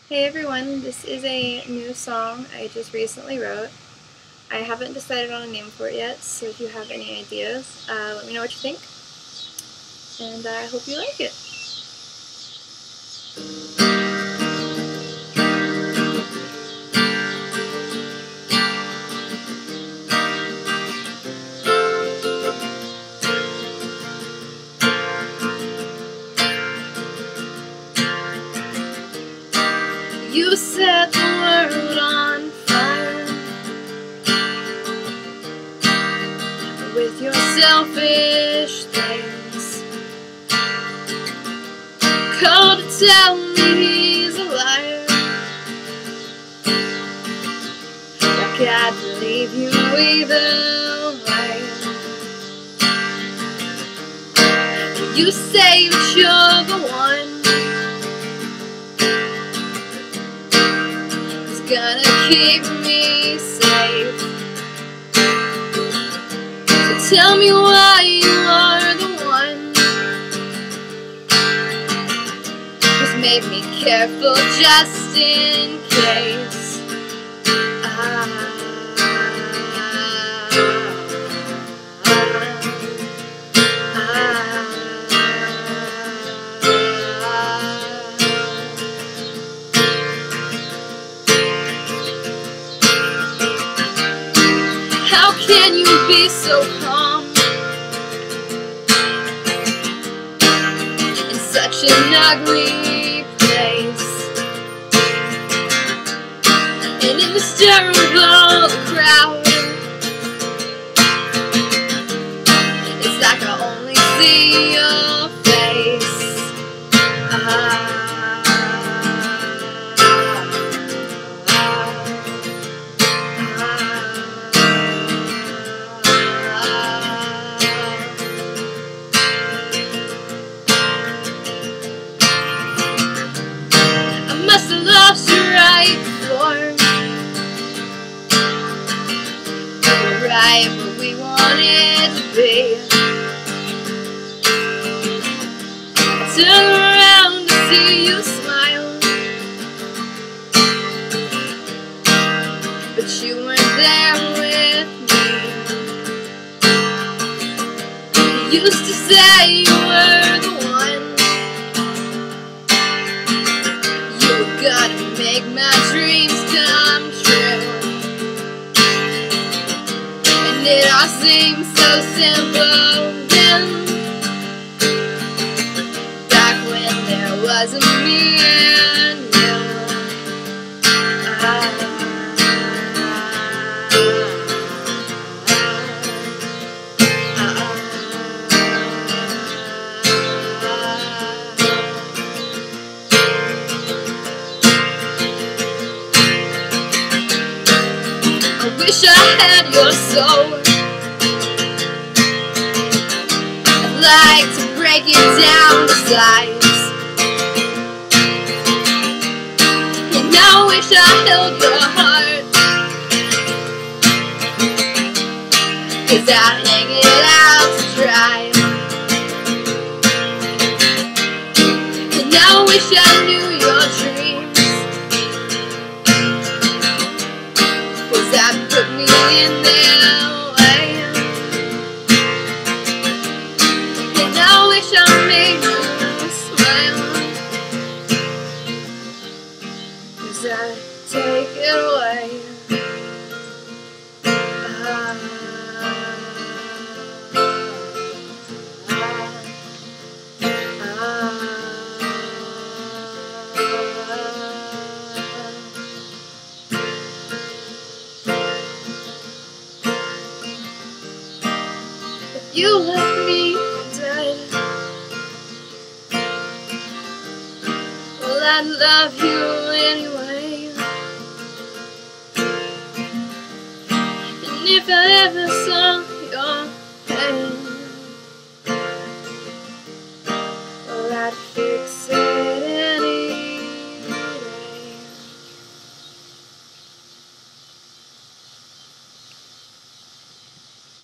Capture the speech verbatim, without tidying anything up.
Hey everyone, this is a new song I just recently wrote. I haven't decided on a name for it yet, so if you have any ideas, uh, let me know what you think, and I hope you like it. You set the world on fire with your selfish things. Called to tell me he's a liar. Like I'd believe you either way. You say that you're the one gonna keep me safe. So tell me why you are the one who's made me careful just in case. Ah, how can you be so calm in such an ugly place? And in the stir of all the crowd, it's like I only see your face. Ah. Must have lost you right before. We were right where we wanted to be. I turn around to see you smile, but you weren't there with me. You used to say you were the one gonna make my dreams come true, and it all seems so simple then, back when there was a me and you. Ah, wish I had your soul. I'd like to break it down to size, and I wish I held your heart, 'cause I'd hang it out to dry. And I wish I knew your dreams, that put me in their way. And I wish I made you smile, 'cause I take it away. Ah, ah, ah. You left me dead. Well, I love you anyway. And if I ever